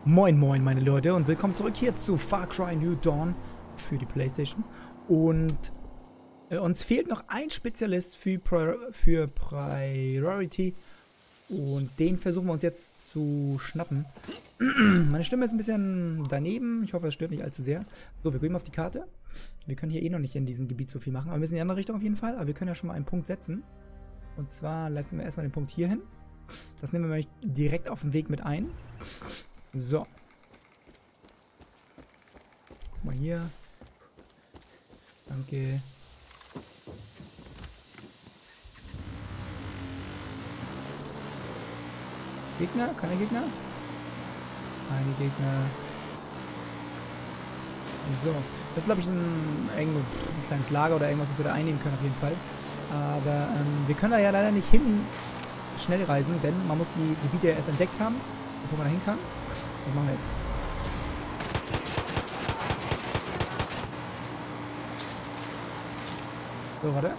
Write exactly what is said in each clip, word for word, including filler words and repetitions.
Moin moin meine Leute und willkommen zurück hier zu Far Cry New Dawn für die Playstation. Und äh, uns fehlt noch ein Spezialist für, Pri für Priority und den versuchen wir uns jetzt zu schnappen. Meine Stimme ist ein bisschen daneben, ich hoffe es stört nicht allzu sehr. So, wir gehen auf die Karte. Wir können hier eh noch nicht in diesem Gebiet so viel machen, aber wir müssen in die andere Richtung auf jeden Fall. Aber wir können ja schon mal einen Punkt setzen. Und zwar lassen wir erstmal den Punkt hier hin. Das nehmen wir nämlich direkt auf den Weg mit ein. So. Guck mal hier. Danke. Gegner? Keine Gegner? Keine Gegner. So. Das ist, glaube ich, ein, ein, ein kleines Lager oder irgendwas, was wir da einnehmen können auf jeden Fall. Aber ähm, wir können da ja leider nicht hin schnell reisen, denn man muss die Gebiete ja erst entdeckt haben, bevor man da hin kann. Was machen wir jetzt? So, warte.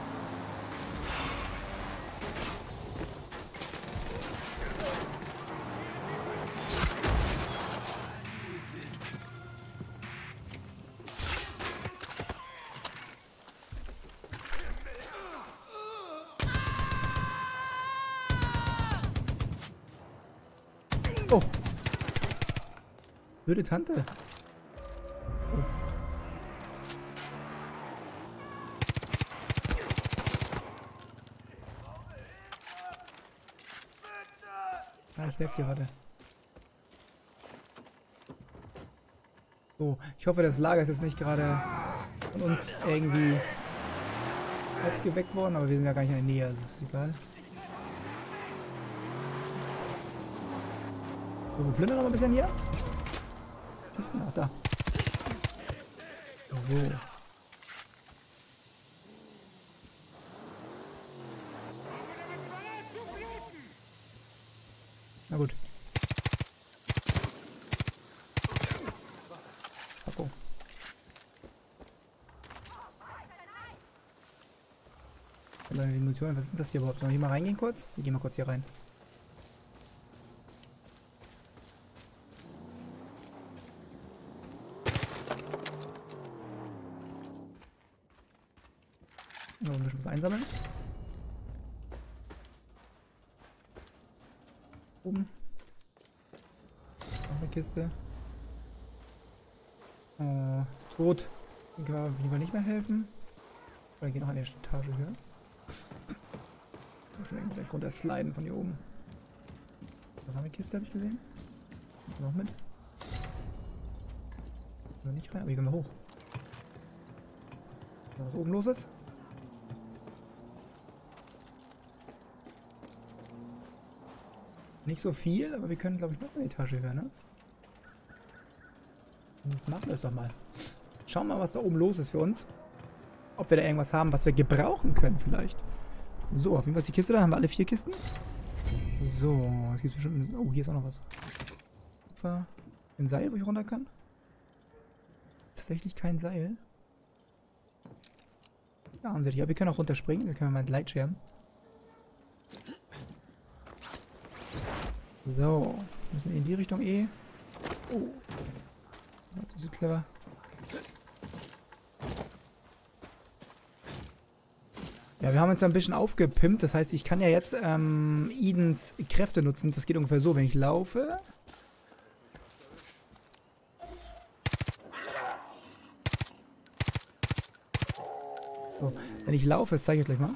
Oh. Blöde Tante. Oh. Ah, ich helfe dir, warte. So, ich hoffe, das Lager ist jetzt nicht gerade von uns irgendwie aufgeweckt worden, aber wir sind ja gar nicht in der Nähe, also ist egal. So, wir plündern noch ein bisschen hier. Ist noch da. So. Na gut. Spacko. Die Munition, was ist das hier überhaupt? Sollen wir hier mal reingehen kurz? Wir gehen mal kurz hier rein. Noch ein bisschen was einsammeln. Oben. Noch eine Kiste. Oh, ist tot. Den können wir auf jeden Fall nicht mehr helfen. Oder gehen noch eine Etage höher. Schon gleich runter sliden von hier oben. Da war eine Kiste, habe ich gesehen. Noch mit. Noch nicht rein, aber hier gehen wir hoch. Was oben los ist. Nicht so viel, aber wir können, glaube ich, noch eine Etage höher, ne? Machen wir es doch mal. Schauen wir mal, was da oben los ist für uns. Ob wir da irgendwas haben, was wir gebrauchen können, vielleicht. So, auf jeden Fall ist die Kiste da. Haben wir alle vier Kisten? So, es gibt bestimmt. Oh, hier ist auch noch was. Ein Seil, wo ich runter kann? Tatsächlich kein Seil. Da haben sie dich. Ja, wir können auch runterspringen. Wir können mal mit Gleitschirm. So, wir müssen in die Richtung eh. Oh. Das ist clever. Ja, wir haben uns ja ein bisschen aufgepimpt. Das heißt, ich kann ja jetzt ähm, Edens Kräfte nutzen. Das geht ungefähr so, wenn ich laufe. So, wenn ich laufe, das zeige ich euch gleich mal.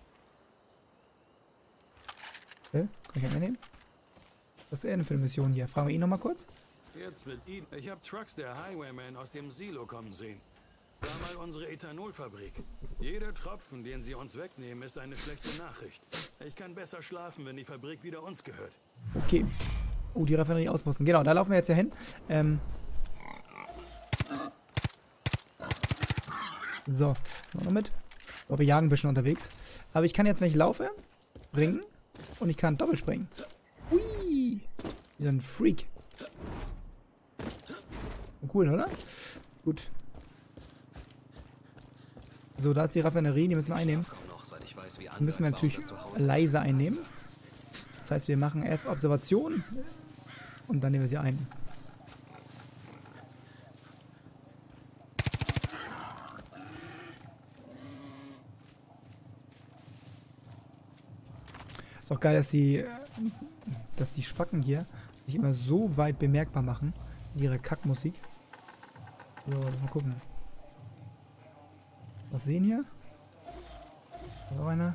Okay, kann ich ja nehmen. Was ist denn für eine Mission hier? Fragen wir ihn nochmal kurz. Jetzt mit Ihnen. Ich habe Trucks der Highwaymen aus dem Silo kommen sehen. Da mal unsere Ethanolfabrik. Jeder Tropfen, den sie uns wegnehmen, ist eine schlechte Nachricht. Ich kann besser schlafen, wenn die Fabrik wieder uns gehört. Okay. Oh, die Raffinerie ausposten. Genau, da laufen wir jetzt ja hin. Ähm. So, noch mit. Oh, wir jagen ein bisschen unterwegs. Aber ich kann jetzt, wenn ich laufe, springen. Und ich kann doppelt springen. Hui. Wie so ein Freak. Cool, oder? Gut. So, da ist die Raffinerie, die müssen wir einnehmen. Die müssen wir natürlich leise einnehmen. Das heißt, wir machen erst Observation und dann nehmen wir sie ein. Ist auch geil, dass die, dass die Spacken hier sich immer so weit bemerkbar machen in ihrer Kackmusik. So, lass mal gucken. Was sehen hier? So einer.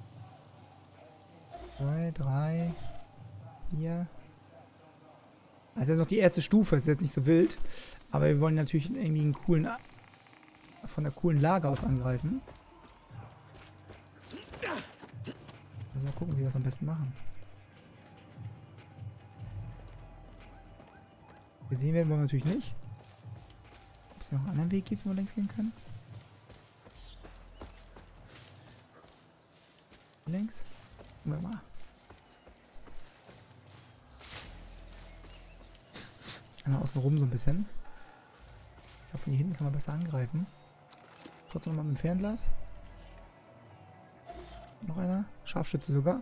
Zwei, drei, vier. Also das ist noch die erste Stufe, ist jetzt nicht so wild. Aber wir wollen natürlich irgendwie einen coolen, von der coolen Lage aus angreifen. Also mal gucken, wie wir das am besten machen. Gesehen werden wollen wir natürlich nicht. Ob es noch einen anderen Weg gibt, wo wir längs gehen können. Längs. Gucken wir mal. Einmal außen rum so ein bisschen. Ich glaube, von hier hinten kann man besser angreifen. Trotzdem nochmal mit dem Fernglas. Noch einer. Scharfschütze sogar.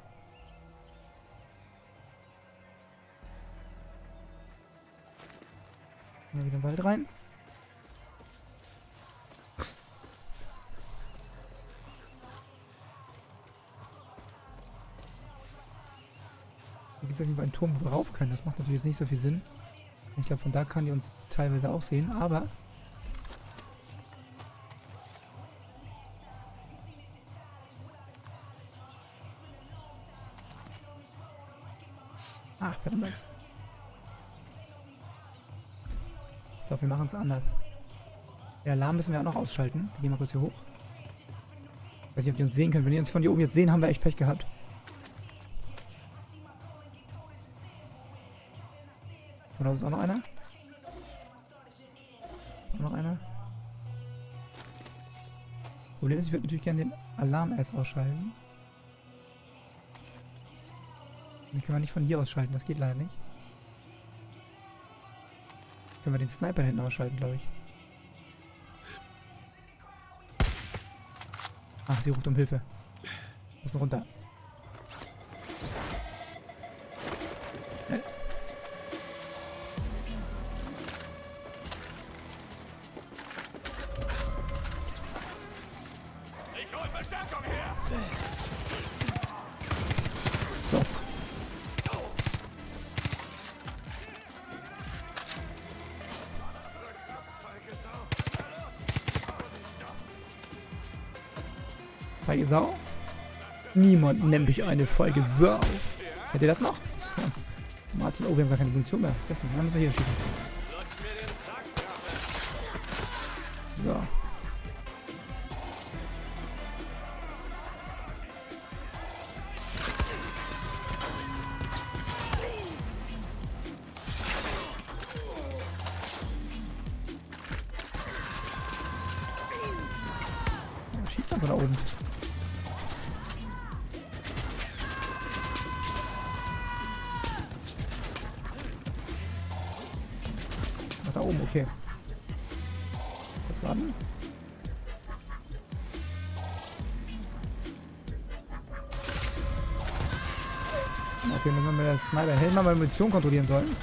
Mal wieder in den Wald rein. Hier gibt es auf jeden Fall einen Turm, wo wir rauf können. Das macht natürlich jetzt nicht so viel Sinn. Ich glaube, von da kann die uns teilweise auch sehen, aber... Ah, verdammt. So, wir machen es anders. Den Alarm müssen wir auch noch ausschalten. Wir gehen mal kurz hier hoch. Ich weiß nicht, ob die uns sehen können. Wenn die uns von hier oben jetzt sehen, haben wir echt Pech gehabt. Und da ist auch noch einer. Auch noch einer. Problem ist, ich würde natürlich gerne den Alarm erst ausschalten. Den können wir nicht von hier ausschalten, das geht leider nicht. Können wir den Sniper hinten ausschalten, glaube ich. Ach, die ruft um Hilfe. Wir müssen runter. Ich hol Verstärkung her! So. Feige Sau? Niemand nennt mich eine feige Sau. Kennt ihr das noch? Martin, oh, wir haben gar keine Munition mehr. Was ist das denn? Dann müssen wir hier schießen. So. Schießt einfach da oben. Ach, da oben, okay. Kurz warten. Okay, müssen wir mit der Sniper Helm mal Munition kontrollieren sollen.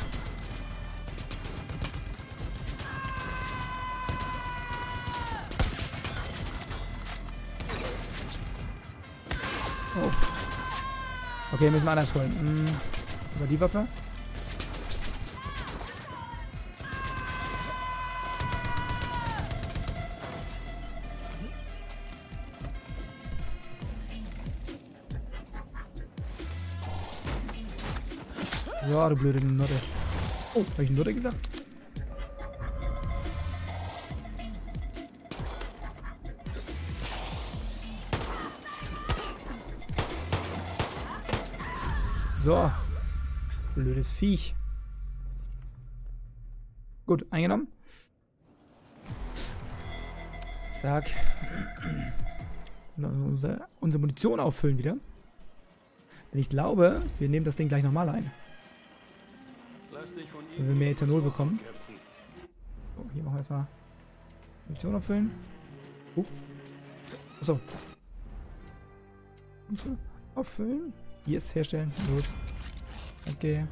Oh. Okay, müssen wir anders holen. Hm. Über die Waffe. So, du blöde Nutte. Oh, hab ich Nutte gesagt? So. Blödes Viech. Gut, eingenommen. Zack. Unsere, unsere Munition auffüllen wieder. Denn ich glaube, wir nehmen das Ding gleich nochmal ein. Wenn wir mehr Ethanol bekommen. So, hier machen wir erstmal Munition auffüllen. Uh. Achso. Auffüllen. Hier ist herstellen. Los. Okay.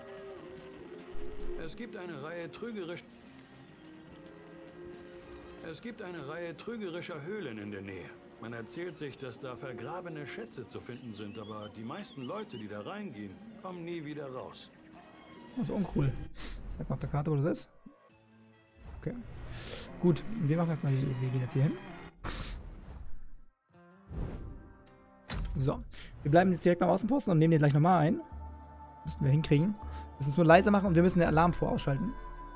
Es gibt eine Reihe trügerisch... Es gibt eine Reihe trügerischer Höhlen in der Nähe. Man erzählt sich, dass da vergrabene Schätze zu finden sind, aber die meisten Leute, die da reingehen, kommen nie wieder raus. Das ist uncool. Zeig mal auf der Karte, wo das ist. Okay. Gut, wir machen erstmal, wir gehen jetzt hier hin. So. Wir bleiben jetzt direkt beim Außenposten und nehmen den gleich nochmal ein. Müssen wir hinkriegen. Wir müssen es nur leiser machen und wir müssen den Alarm vorausschalten.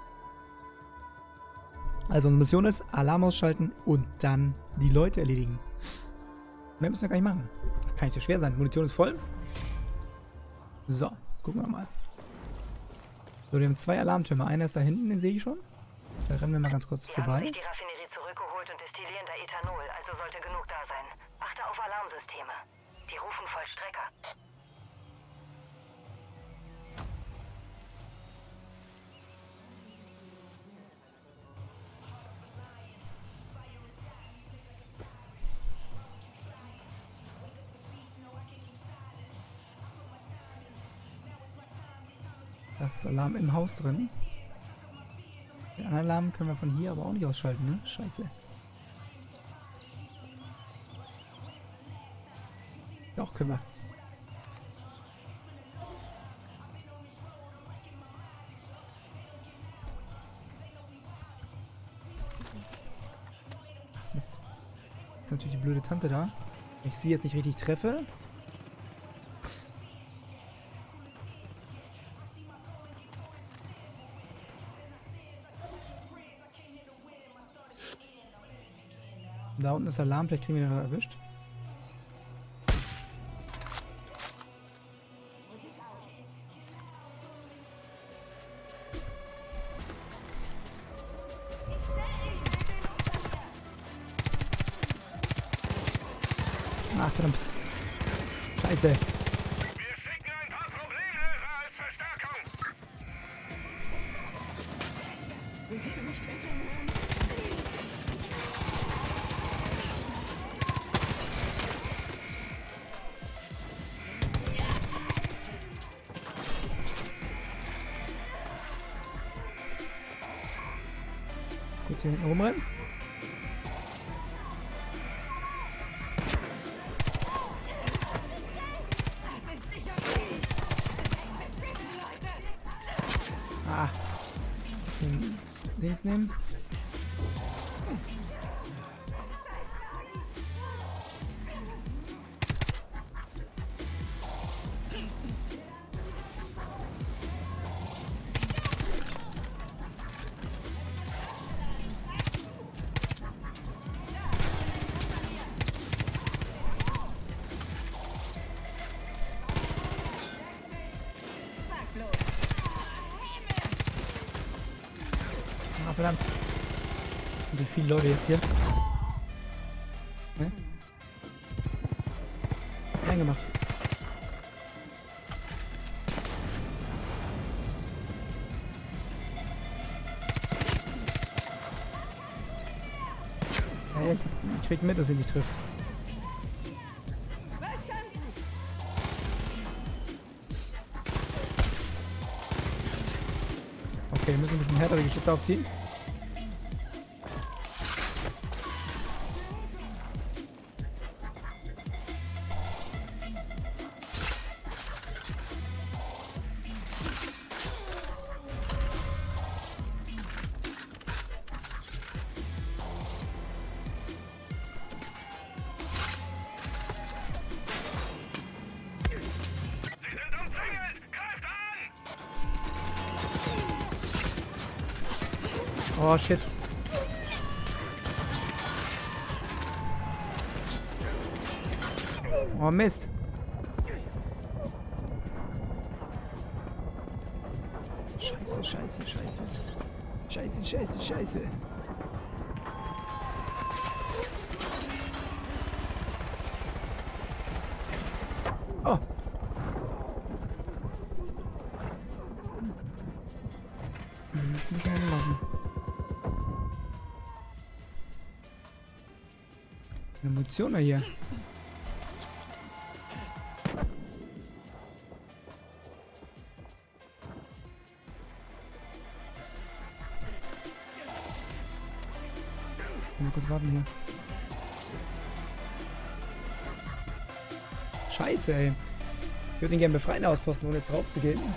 Also unsere Mission ist, Alarm ausschalten und dann die Leute erledigen. Mehr müssen wir gar nicht machen. Das kann nicht so schwer sein. Die Munition ist voll. So, gucken wir mal. So, wir haben zwei Alarmtürme. Einer ist da hinten, den sehe ich schon. Da rennen wir mal ganz kurz vorbei. Wir haben die Raffinerie zurückgeholt und destillieren da Ethanol, also sollte genug da sein. Achte auf Alarmsysteme. Die rufen Vollstrecker. Das ist Alarm im Haus drin. Den anderen Alarm können wir von hier aber auch nicht ausschalten, ne? Scheiße. Doch, können wir. Mist. Jetzt ist natürlich die blöde Tante da. Wenn ich sie jetzt nicht richtig treffe. Da unten ist Alarm, vielleicht kriegen wir den noch erwischt. Ach, verdammt. Scheiße. Wir schicken ein paar Problemlöser als Verstärkung. Kurz hier hinten rumrennen. Ah. Den Dings nehmen. Ah, verdammt. Wie viele Leute jetzt hier? Ne? Reingemacht. Ja, ich, ich krieg mit, dass sie mich trifft. Okay, wir müssen ein bisschen härtere Geschütze aufziehen. Sie sind umzingelt. Greift an. Oh shit. Oh Mist. Scheiße, scheiße, scheiße. Scheiße, scheiße, scheiße. Oh. Wir müssen nicht machen. Eine Munition da hier. Mal kurz warten hier. Scheiße, ey. Ich würde den gerne befreien ausposten, ohne jetzt drauf zu gehen.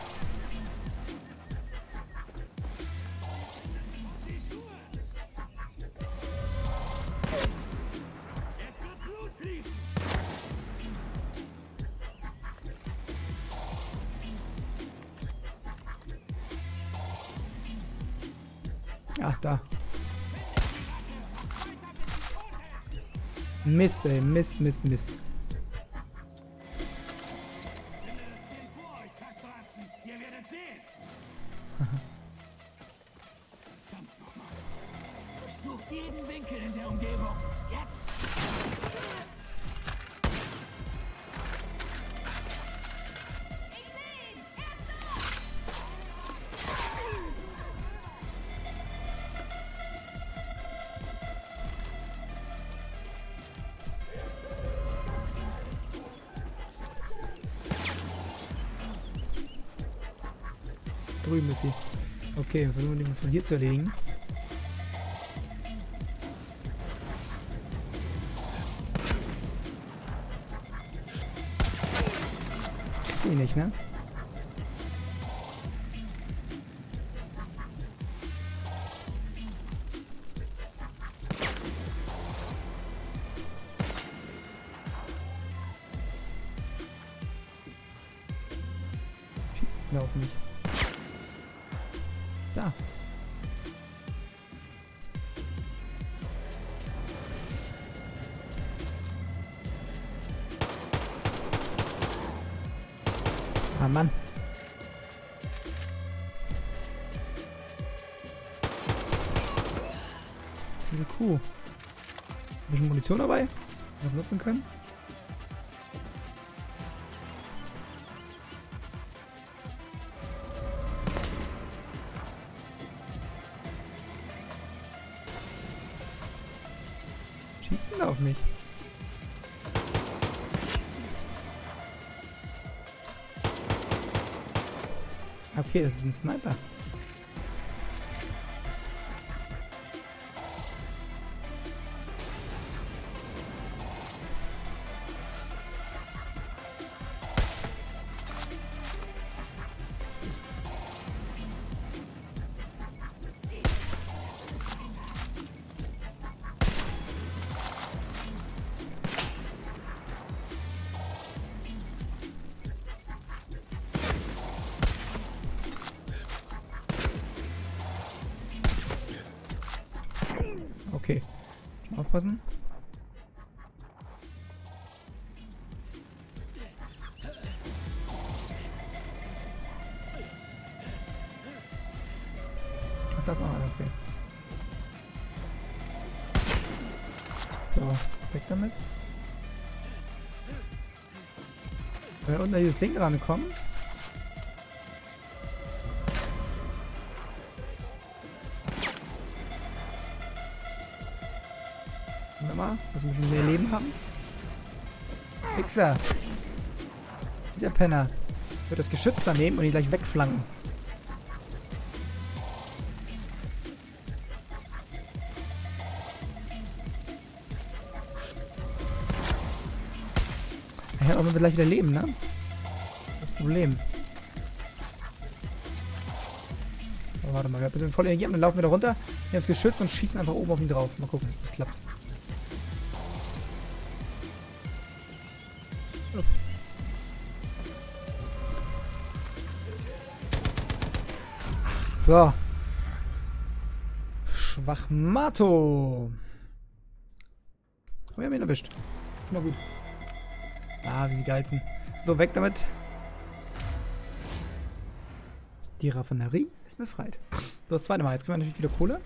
Ach, da. Mist, ey. Mist, Mist, Mist. Durchsucht jeden Winkel in der Umgebung. Jetzt! Drüben ist sie. Okay, wir versuchen die von hier zu erledigen. Die nicht, ne? Schießt auf mich. Da. Ah, Mann. Eine Kuh. Ein bisschen Munition dabei, die wir nutzen können. Schießt denn da auf mich? Okay, das ist ein Sniper. Okay. Schon aufpassen. Ach, das ist noch einer, okay. So, weg damit. Wenn wir unten an dieses Ding rankommen. Mal, dass wir schon mehr Leben haben. Fixer. Dieser Penner wird das Geschütz da nehmen und ihn gleich wegflanken. Er hat auch mal gleich wieder Leben, ne? Das Problem. Oh, warte mal, wir haben ein bisschen voll Energie, dann laufen wir da runter, nehmen das Geschütz und schießen einfach oben auf ihn drauf. Mal gucken, ob das klappt. So. Schwachmato. Wir haben ihn erwischt. Schon mal gut. Ah, wie die geilsten. So, weg damit. Die Raffinerie ist befreit. So, das zweite Mal. Jetzt kriegen wir natürlich wieder Kohle.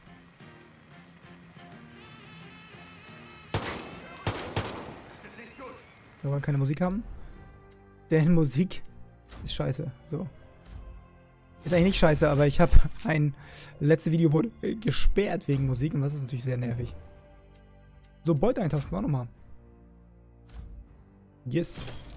Wir wollen keine Musik haben. Denn Musik ist scheiße. So. Ist eigentlich nicht scheiße, aber ich habe ein letztes Video wurde gesperrt wegen Musik und das ist natürlich sehr nervig. So, Beute eintauschen wir auch nochmal. Yes.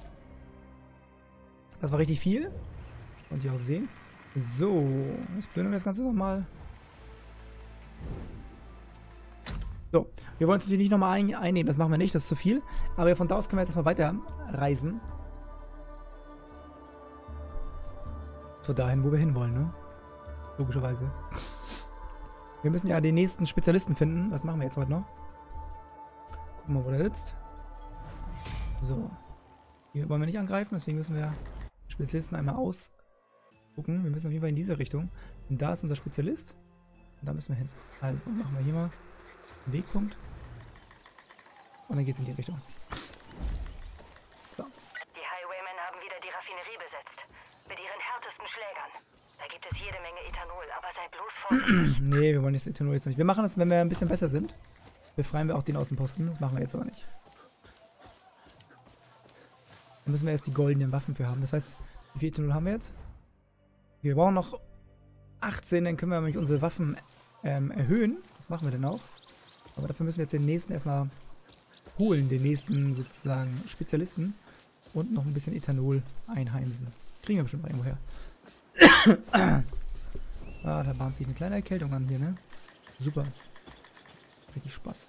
Das war richtig viel. Und ihr auch sehen. So, jetzt plündern wir das Ganze nochmal. So, wir wollen uns natürlich nicht nochmal ein einnehmen, das machen wir nicht, das ist zu viel. Aber von da aus können wir jetzt erstmal weiter reisen. So dahin, wo wir hinwollen, ne? Logischerweise. Wir müssen ja den nächsten Spezialisten finden, das machen wir jetzt heute noch. Gucken wir mal, wo der sitzt. So. Hier wollen wir nicht angreifen, deswegen müssen wir Spezialisten einmal ausgucken. Wir müssen auf jeden Fall in diese Richtung. Und da ist unser Spezialist. Und da müssen wir hin. Also machen wir hier mal einen Wegpunkt. Und dann geht es in die Richtung. So. Die Highwaymen haben wieder die Raffinerie besetzt. Mit ihren härtesten Schlägern. Da gibt es jede Menge Ethanol, aber sei bloß vorsichtig. Nee, wir wollen das Ethanol jetzt nicht. Wir machen das, wenn wir ein bisschen besser sind. Befreien wir auch den Außenposten. Das machen wir jetzt aber nicht. Da müssen wir erst die goldenen Waffen für haben. Das heißt, wie viel Ethanol haben wir jetzt? Wir brauchen noch achtzehn, dann können wir nämlich unsere Waffen ähm, erhöhen. Das machen wir dann auch. Aber dafür müssen wir jetzt den nächsten erstmal holen. Den nächsten sozusagen Spezialisten. Und noch ein bisschen Ethanol einheimsen. Kriegen wir bestimmt mal irgendwo her. Ah, da bahnt sich eine kleine Erkältung an hier, ne? Super. Richtig Spaß.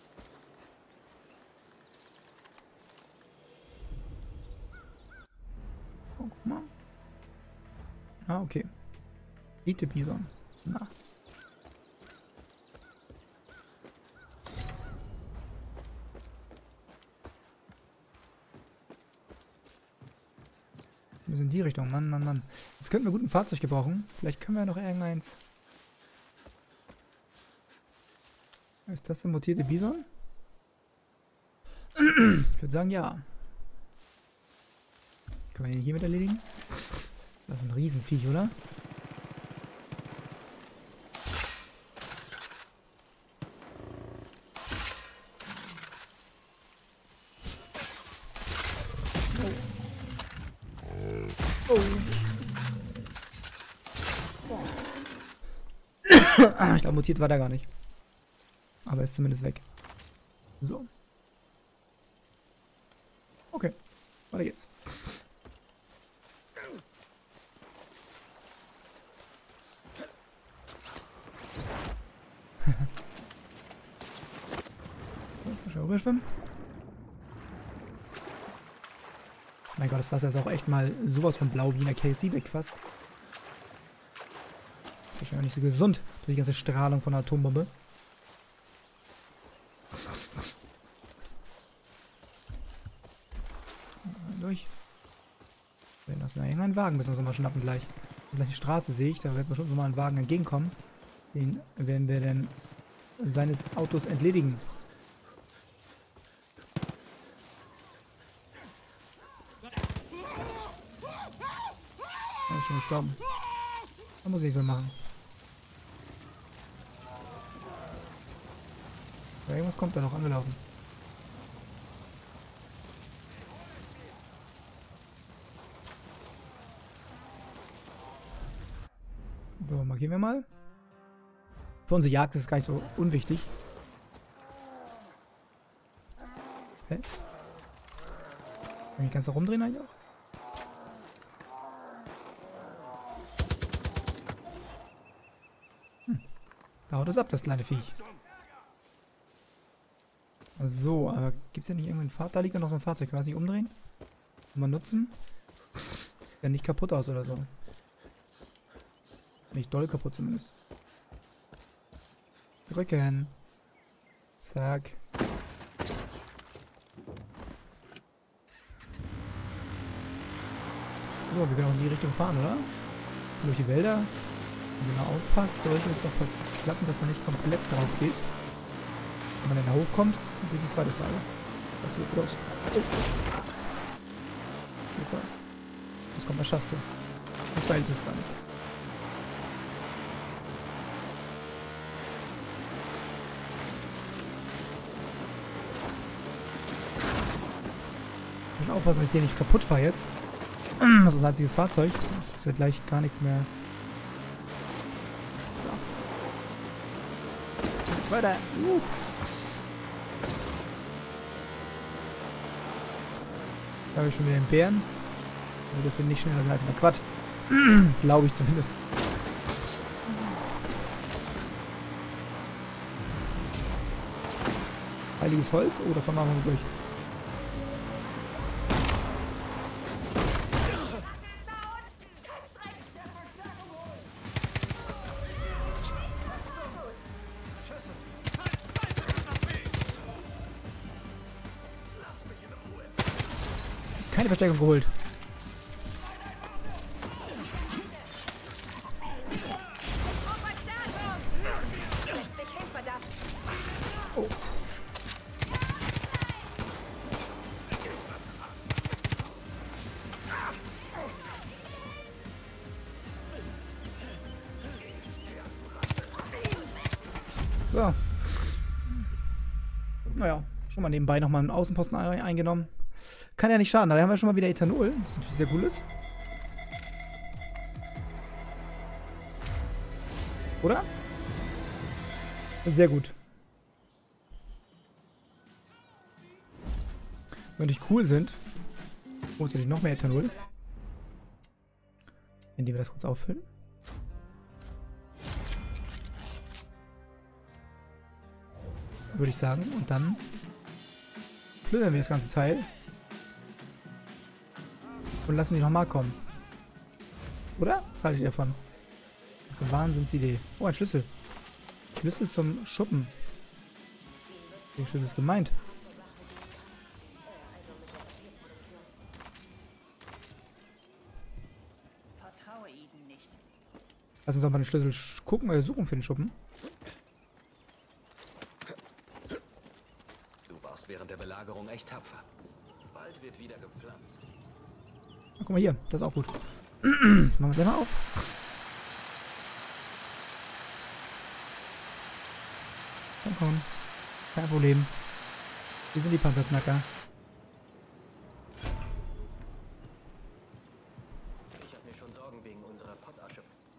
Oh, guck mal. Ah, okay. Elite Bison. Na. Wir müssen in die Richtung. Mann, Mann, Mann. Jetzt könnten wir gut ein Fahrzeug gebrauchen. Vielleicht können wir noch irgendeins. Ist das der mutierte Bison? Ich würde sagen, ja. Können wir den hiermit erledigen? Das ist ein Riesenviech, oder? Oh. Ich glaube, mutiert war der gar nicht. Aber ist zumindest weg. So. Okay. Weiter geht's. Mal rüberschwimmen. Mein Gott, das Wasser ist auch echt mal sowas von blau wie in der K F C weg fast. Wahrscheinlich nicht so gesund durch die ganze Strahlung von der Atombombe. Durch. Wenn das mal irgendein Wagen müssen wir uns mal schnappen gleich. Die gleiche Straße sehe ich, da wird mir schon so mal ein Wagen entgegenkommen. Den werden wir dann seines Autos entledigen. Er ist schon gestorben. Da muss ich nichts mehr machen. Aber irgendwas kommt da noch angelaufen. So, markieren wir mal. Für unsere Jagd ist es gar nicht so unwichtig. Hä? Kann ich ganz da rumdrehen eigentlich auch? Hm. Da haut es ab, das kleine Viech. So, aber gibt es ja nicht irgendein Fahrzeug? Da liegt ja noch so ein Fahrzeug. Kann man es nicht umdrehen? Mal nutzen? Sieht ja nicht kaputt aus oder so. Nicht doll kaputt zumindest. Drücken. Zack. So, wir können auch in die Richtung fahren, oder? Durch die Wälder. Wenn man aufpasst, sollte es doch fast klappen, dass man nicht komplett drauf geht. Wenn man dann hochkommt, dann ist die zweite Frage. Was wird los? Oh. Jetzt so. Was kommt, was schaffst du? So steil ist es gar nicht. Ich muss aufpassen, dass ich den nicht kaputt fahre jetzt. Das ist ein einziges Fahrzeug. Das wird gleich gar nichts mehr. So. Jetzt weiter. Uh. Da habe ich schon wieder den Bären. Der dürfte nicht schneller sein als ein Quad. Glaube ich zumindest. Heiliges Holz. Oh, davon machen wir durch. Keine Verstärkung geholt. Oh. So. Naja, schon mal nebenbei nochmal einen Außenposten eingenommen. Kann ja nicht schaden, da haben wir schon mal wieder Ethanol, was natürlich sehr cool ist. Oder? Sehr gut. Wenn die cool sind, holt natürlich noch mehr Ethanol. Indem wir das kurz auffüllen. Würde ich sagen. Und dann plündern wir das ganze Teil. Und lassen die nochmal kommen. Oder? Was haltet ihr davon? Das ist eine Wahnsinnsidee. Oh, ein Schlüssel. Schlüssel zum Schuppen. Wie schön ist das gemeint? Vertraue ihnen nicht. Lass uns doch mal den Schlüssel gucken, äh, suchen für den Schuppen. Du warst während der Belagerung echt tapfer. Bald wird wieder gepflanzt. Oh, guck mal hier, das ist auch gut. Das machen wir gleich mal auf. Komm, komm. Kein Problem. Wir sind die Panzerknacker. Ich habe mir schon Sorgen wegen unserer Pottasche.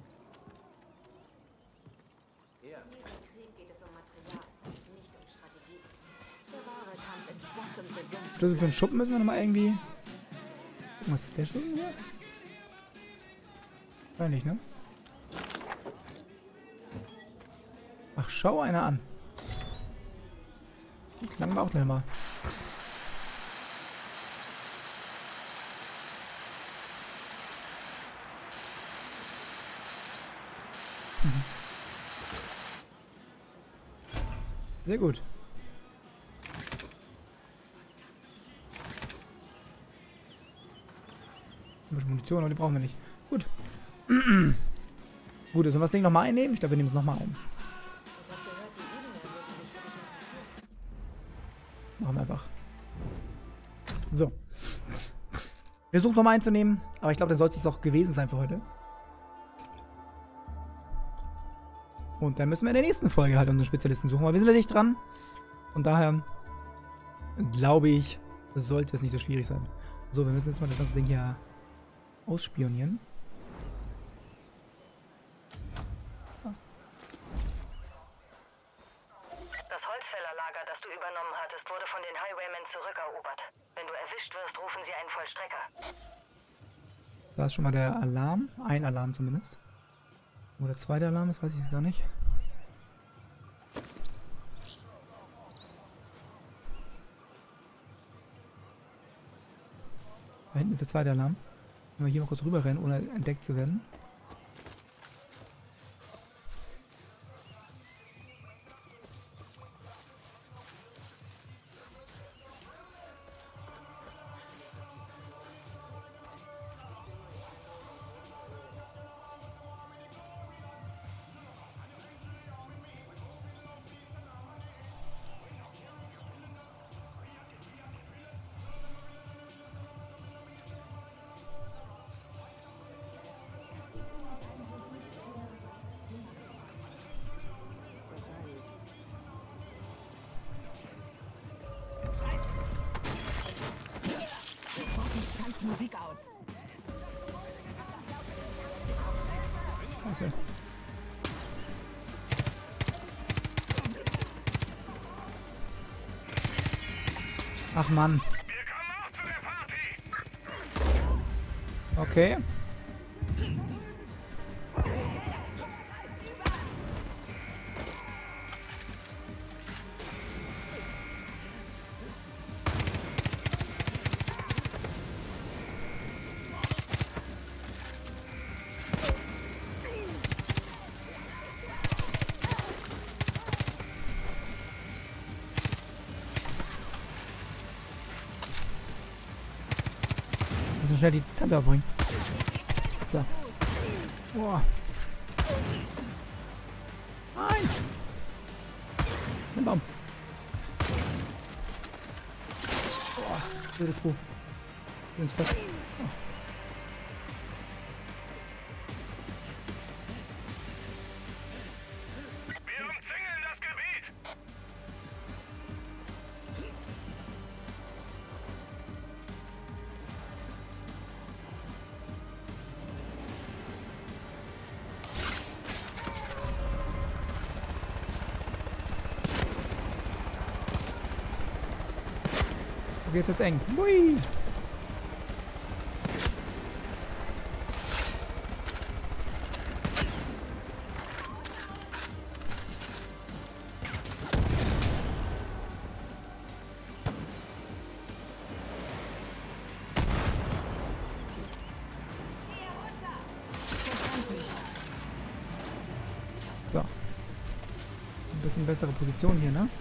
Ja. In diesem Krieg geht es um Material, nicht um Strategie. Der wahre Kampf ist satt und gesund. Schlüssel für den Schuppen müssen wir nochmal irgendwie... Was ist der Schuppen hier? Wahrscheinlich, ne? Ach, schau einer an. Klang wir auch gleich mal. Mhm. Sehr gut. Munition, aber die brauchen wir nicht. Gut. Gut, sollen wir das Ding nochmal einnehmen? Ich glaube, wir nehmen es nochmal ein. Machen wir einfach. So. Wir versuchen nochmal einzunehmen, aber ich glaube, dann soll es auch gewesen sein für heute. Und dann müssen wir in der nächsten Folge halt unseren Spezialisten suchen, weil wir sind ja dicht dran. Von daher glaube ich, sollte es nicht so schwierig sein. So, wir müssen jetzt mal das ganze Ding hier ausspionieren. Das Holzfällerlager, das du übernommen hattest, wurde von den Highwaymen zurückerobert. Wenn du erwischt wirst, rufen sie einen Vollstrecker. Da ist schon mal der Alarm. Ein Alarm zumindest. Wo der zweite Alarm ist, weiß ich es gar nicht. Da hinten ist der zweite Alarm. Wenn wir hier mal kurz rüber rennen, ohne entdeckt zu werden. Musik aus. Scheiße. Ach Mann. Wir kommen auch zu der Party. Okay. müssen schnell die Tante abbringen. So. Boah. Nein! Ein Baum. Boah, blöde Kuh. Ich bin's fest. Oh. Wir umzingeln das Gebiet. Okay, jetzt wird's eng. Hui! So. Ein bisschen bessere Position hier, ne?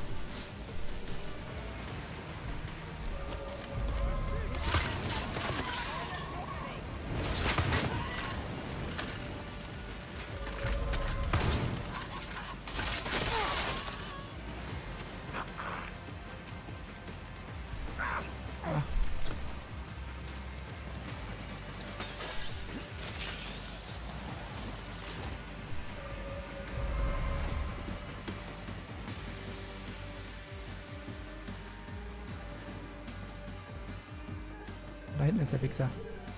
Da hinten ist der Wichser.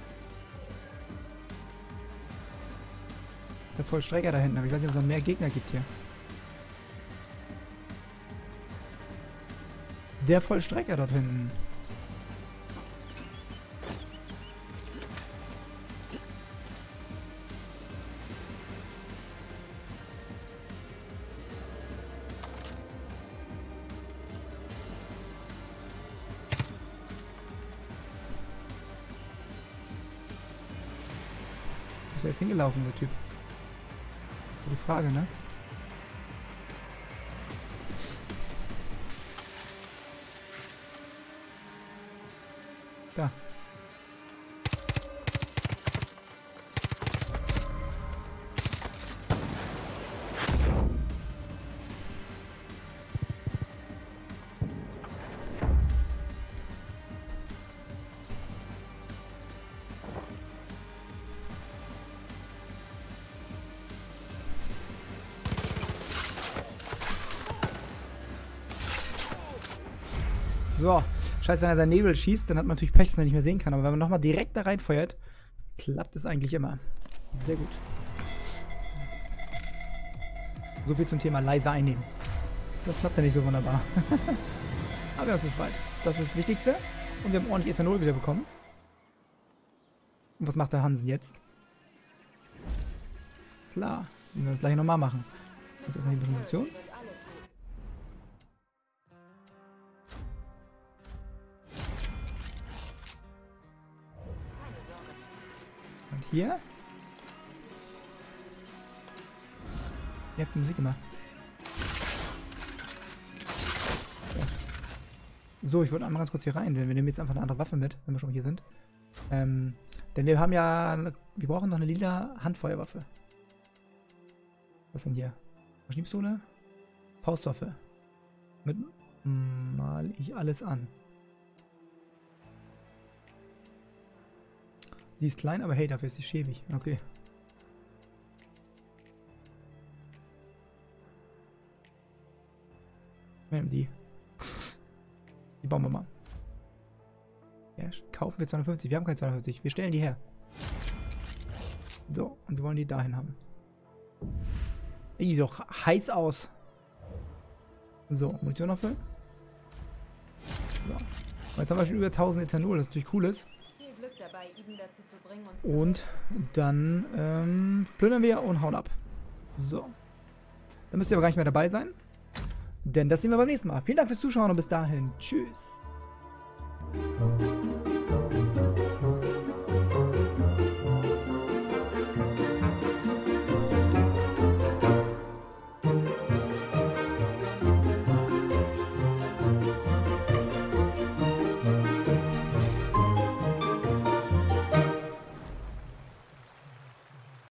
Ist der Vollstrecker da hinten, aber ich weiß nicht, ob es noch mehr Gegner gibt hier. Der Vollstrecker dort hinten. Wo ist er jetzt hingelaufen, der Typ? Die Frage, ne? Da. So, scheiße, wenn er seinen Nebel schießt, dann hat man natürlich Pech, dass man nicht mehr sehen kann. Aber wenn man nochmal direkt da reinfeuert, klappt es eigentlich immer. Sehr gut. So viel zum Thema leise einnehmen. Das klappt ja nicht so wunderbar. Aber wir haben es befreit. Das ist das Wichtigste. Und wir haben ordentlich Ethanol wieder bekommen. Und was macht der Hansen jetzt? Klar, wir werden das gleich nochmal machen. Jetzt erstmal hier ein bisschen Munition. Und hier? Ihr habt die Musik gemacht. So, ich würde einmal ganz kurz hier rein. Wir nehmen jetzt einfach eine andere Waffe mit, wenn wir schon hier sind. Ähm, denn wir haben ja... Wir brauchen noch eine lila Handfeuerwaffe. Was denn hier? Maschinenpistole? Faustwaffe. Mit mal ich alles an. Sie ist klein, aber hey, dafür ist sie schäbig. Okay. Wir nehmen die. Die bauen wir mal. Ja, kaufen wir zweihundertfünfzig. Wir haben keine zweihundertfünfzig. Wir stellen die her. So, und wir wollen die dahin haben. Sieht doch heiß aus. So, Munition noch füllen. So. Und jetzt haben wir schon über tausend Ethanol, das natürlich cool ist. Dabei, ihn dazu zu bringen, uns und dann ähm, plündern wir und hauen ab. So. Dann müsst ihr aber gar nicht mehr dabei sein. Denn das sehen wir beim nächsten Mal. Vielen Dank fürs Zuschauen und bis dahin. Tschüss.